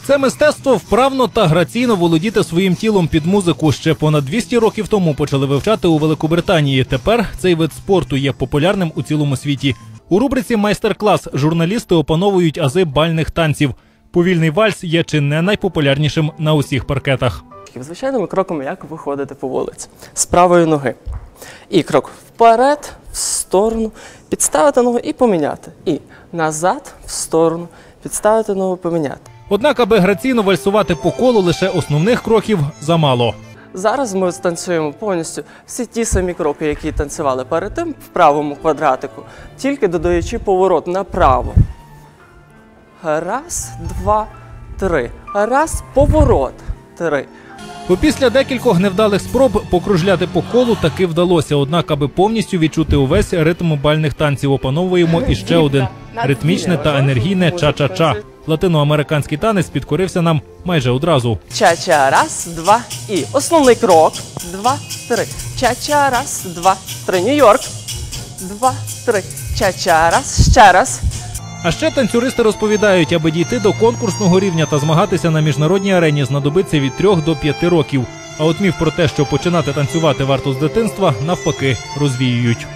Це мистецтво вправно та граційно володіти своїм тілом під музику. Ще понад 200 років тому почали вивчати у Великобританії. Тепер цей вид спорту є популярним у цілому світі. У рубриці «Майстер-клас» журналісти опановують ази бальних танців. Повільний вальс є чи не найпопулярнішим на усіх паркетах. Звичайними кроками, як виходити по вулиці. З правої ноги. І крок вперед, в сторону, підставити ногу і поміняти. І назад, в сторону, підставити ногу, поміняти. Однак, аби граційно вальсувати по колу, лише основних кроків замало. Зараз ми станцюємо повністю всі ті самі кроки, які танцювали перед тим в правому квадратику, тільки додаючи поворот направо. Раз, два, три. Раз, поворот. Три. Після декількох невдалих спроб покружляти по колу таки вдалося. Однак, аби повністю відчути увесь ритм бальних танців, опановуємо іще один – ритмічне та енергійне ча-ча-ча. Латиноамериканський танець підкорився нам майже одразу. Ча-ча, раз, два, і. Основний крок. Два, три. Ча-ча, раз, два, три. Нью-Йорк. Два, три. Ча-ча, раз, ще раз. А ще танцюристи розповідають, аби дійти до конкурсного рівня та змагатися на міжнародній арені, знадобиться від 3 до 5 років. А от міф про те, що починати танцювати варто з дитинства, навпаки, розвіюють.